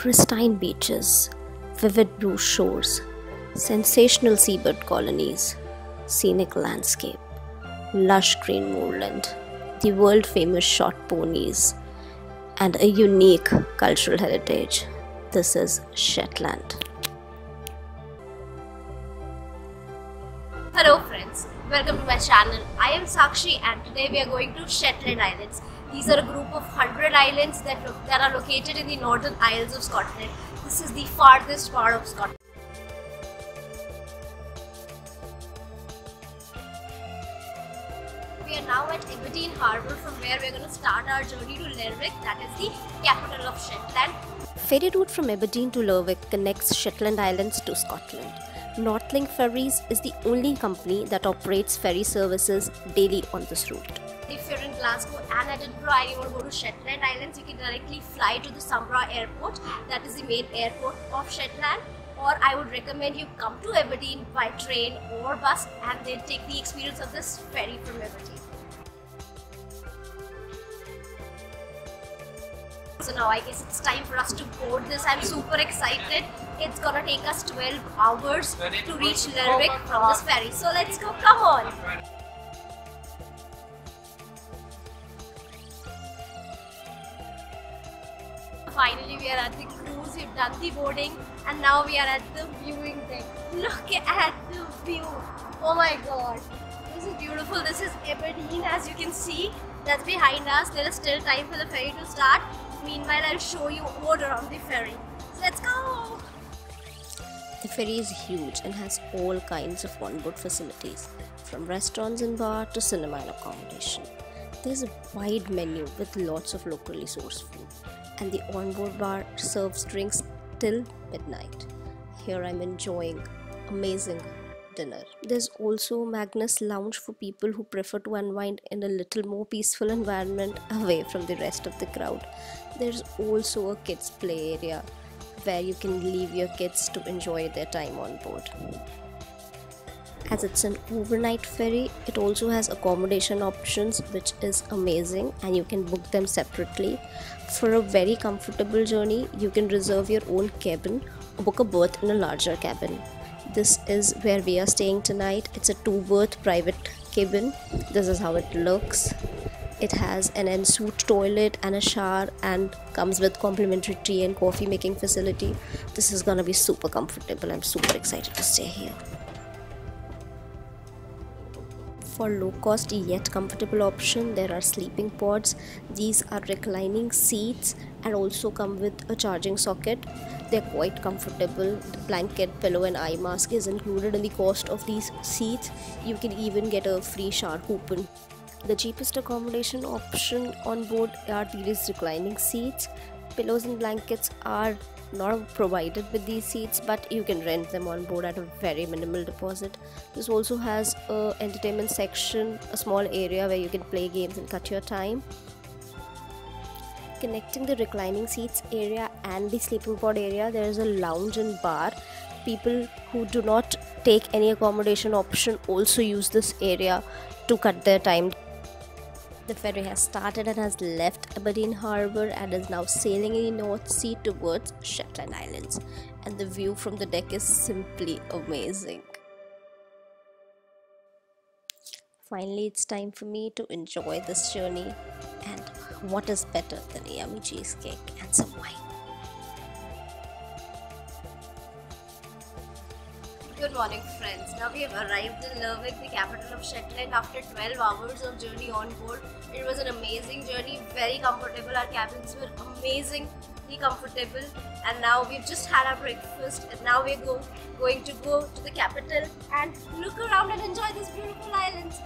Pristine beaches, vivid blue shores, sensational seabird colonies, scenic landscape, lush green moorland, the world-famous short ponies, and a unique cultural heritage. This is Shetland. Hello friends, welcome to my channel. I am Sakshi and today we are going to Shetland Islands. These are a group of 100 islands that are located in the Northern Isles of Scotland. This is the farthest part of Scotland. We are now at Aberdeen Harbour, from where we are going to start our journey to Lerwick, that is the capital of Shetland. Ferry route from Aberdeen to Lerwick connects Shetland Islands to Scotland. Link Ferries is the only company that operates ferry services daily on this route. If you're in Glasgow and Edinburgh and you want to go to Shetland Islands, you can directly fly to the Sumburgh airport, that is the main airport of Shetland. Or I would recommend you come to Aberdeen by train or bus and then take the experience of this ferry from Aberdeen. So now I guess it's time for us to board this. I'm super excited. It's gonna take us 12 hours to reach Lerwick from this ferry. So let's go, come on! Finally we are at the cruise, we've done the boarding and now we are at the viewing deck. Look at the view! Oh my god! This is beautiful. This is Aberdeen, as you can see. That's behind us. There is still time for the ferry to start. Meanwhile, I'll show you more around the ferry. So let's go! The ferry is huge and has all kinds of onboard facilities, from restaurants and bar to cinema and accommodation. There's a wide menu with lots of locally sourced food, and the onboard bar serves drinks till midnight. Here I'm enjoying amazing dinner. There's also Magnus Lounge for people who prefer to unwind in a little more peaceful environment away from the rest of the crowd. There's also a kids play area where you can leave your kids to enjoy their time on board. As it's an overnight ferry, it also has accommodation options, which is amazing, and you can book them separately. For a very comfortable journey, you can reserve your own cabin or book a berth in a larger cabin. This is where we are staying tonight. It's a 2-berth private cabin. This is how it looks. It has an ensuite toilet and a shower and comes with complimentary tea and coffee making facility. This is gonna be super comfortable. I'm super excited to stay here. For low cost yet comfortable option, there are sleeping pods. These are reclining seats and also come with a charging socket. They're quite comfortable. The blanket, pillow and eye mask is included in the cost of these seats. You can even get a free shower coupon. The cheapest accommodation option on board are these reclining seats. Pillows and blankets are not provided with these seats, but you can rent them on board at a very minimal deposit. This also has a entertainment section, a small area where you can play games and cut your time. Connecting the reclining seats area and the sleeping pod area, there is a lounge and bar. People who do not take any accommodation option also use this area to cut their time. The ferry has started and has left Aberdeen Harbour and is now sailing in the North Sea towards Shetland Islands. And the view from the deck is simply amazing. Finally, it's time for me to enjoy this journey. And what is better than a yummy cheesecake and some wine? Good morning friends. Now we have arrived in Lerwick, the capital of Shetland, after 12 hours of journey on board. It was an amazing journey, very comfortable. Our cabins were amazingly comfortable, and now we've just had our breakfast and now we're going to go to the capital and look around and enjoy these beautiful islands.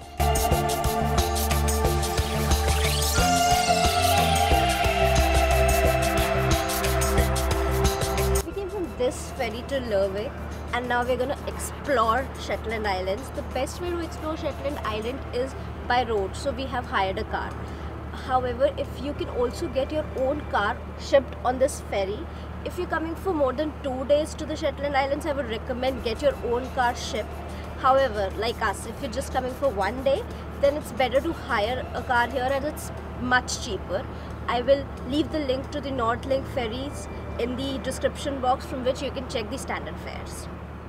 We came from this ferry to Lerwick, and now we're going to explore Shetland Islands. The best way to explore Shetland Island is by road, so we have hired a car. However, if you can also get your own car shipped on this ferry, if you're coming for more than 2 days to the Shetland Islands, I would recommend get your own car shipped. However, like us, if you're just coming for 1 day, then it's better to hire a car here and it's much cheaper. I will leave the link to the Link Ferries in the description box from which you can check the standard fares.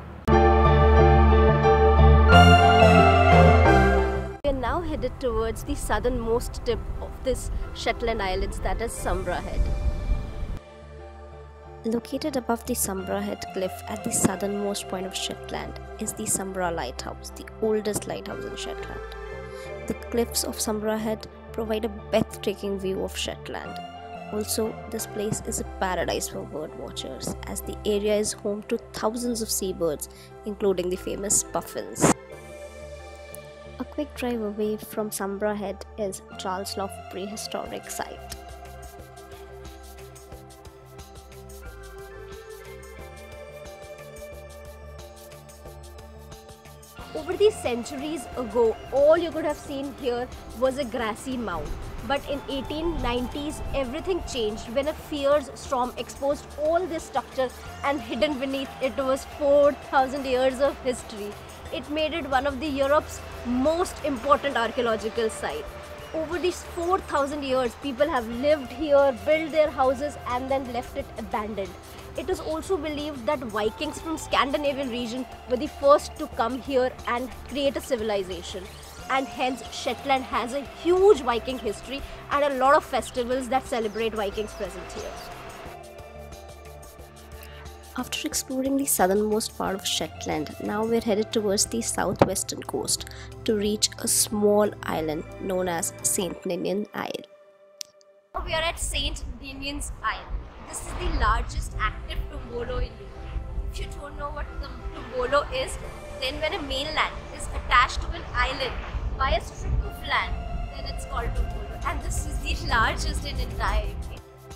We are now headed towards the southernmost tip of this Shetland Islands, that is Sumburgh Head. Located above the Sumburgh Head cliff at the southernmost point of Shetland is the Sumburgh Lighthouse, the oldest lighthouse in Shetland. The cliffs of Sumburgh Head provide a breathtaking view of Shetland. Also, this place is a paradise for bird watchers as the area is home to thousands of seabirds, including the famous puffins. A quick drive away from Sumburgh Head is Charleslough Prehistoric Site. Over the centuries ago, all you could have seen here was a grassy mound. But in 1890s, everything changed when a fierce storm exposed all this structure, and hidden beneath it was 4,000 years of history. It made it one of the Europe's most important archaeological sites. Over these 4,000 years, people have lived here, built their houses, and then left it abandoned. It is also believed that Vikings from Scandinavian region were the first to come here and create a civilization. And hence Shetland has a huge Viking history and a lot of festivals that celebrate Vikings present here. After exploring the southernmost part of Shetland, now we're headed towards the southwestern coast to reach a small island known as St. Ninian Isle. We are at St. Ninian's Isle. This is the largest active tombolo in Europe. If you don't know what the tombolo is, then when a mainland is attached to an island by a strip of land, then it's called tombolo. And this is the largest in entire India.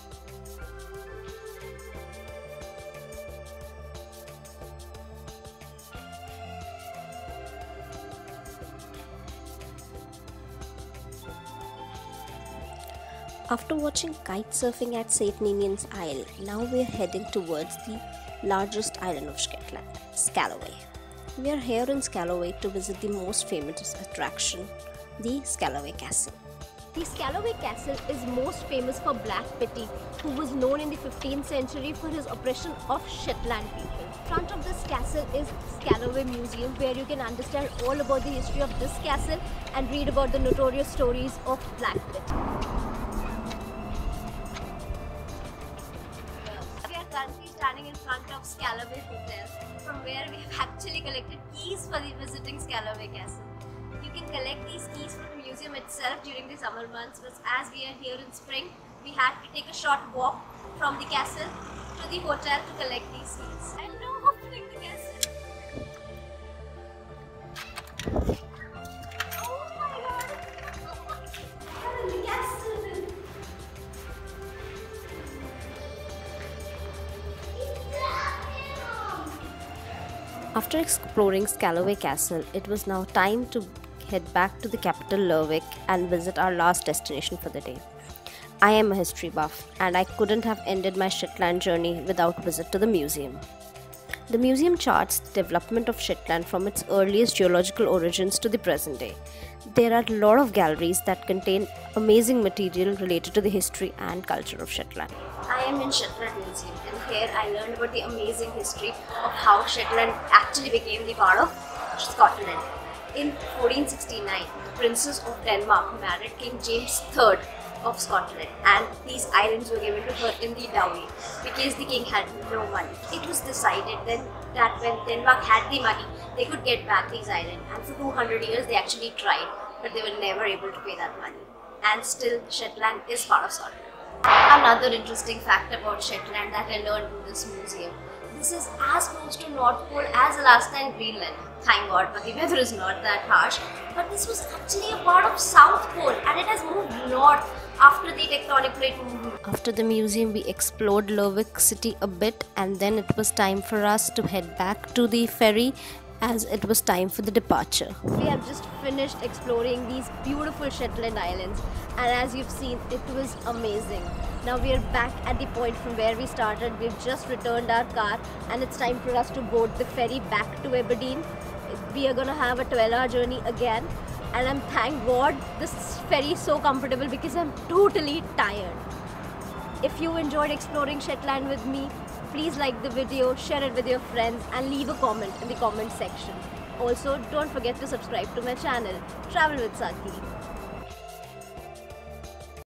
After watching kite surfing at St. Ninian's Isle, now we are heading towards the largest island of Shetland, Scalloway. We are here in Scalloway to visit the most famous attraction, the Scalloway Castle. The Scalloway Castle is most famous for Black Pity, who was known in the 15th century for his oppression of Shetland people. In front of this castle is Scalloway Museum, where you can understand all about the history of this castle and read about the notorious stories of Black Pity. Currently standing in front of Scalloway Hotel, from where we have actually collected keys for the visiting Scalloway Castle. You can collect these keys from the museum itself during the summer months, but as we are here in spring, we had to take a short walk from the castle to the hotel to collect these keys. And now opening the castle. Oh my god! We are in the castle! After exploring Scalloway Castle, it was now time to head back to the capital Lerwick and visit our last destination for the day. I am a history buff and I couldn't have ended my Shetland journey without a visit to the museum. The museum charts the development of Shetland from its earliest geological origins to the present day. There are a lot of galleries that contain amazing material related to the history and culture of Shetland. I am in Shetland Museum, and here I learned about the amazing history of how Shetland actually became the part of Scotland. In 1469, the Princess of Denmark married King James III of Scotland, and these islands were given to her in the dowry because the king had no money. It was decided then that when Denmark had the money, they could get back these islands, and for 200 years they actually tried, but they were never able to pay that money. And still, Shetland is part of Scotland. Another interesting fact about Shetland that I learned in this museum. This is as close to North Pole as Alaska and Greenland. Thank God, but the weather is not that harsh. But this was actually a part of South Pole, and it has moved north after the tectonic plate movement. After the museum, we explored Lerwick city a bit, and then it was time for us to head back to the ferry as it was time for the departure. We have just finished exploring these beautiful Shetland Islands, and as you've seen, it was amazing. Now we are back at the point from where we started. We've just returned our car and it's time for us to board the ferry back to Aberdeen. We are going to have a 12-hour journey again, and I'm thank God this ferry is so comfortable because I'm totally tired. If you enjoyed exploring Shetland with me, please like the video, share it with your friends and leave a comment in the comment section. Also, don't forget to subscribe to my channel, Travel with Saki.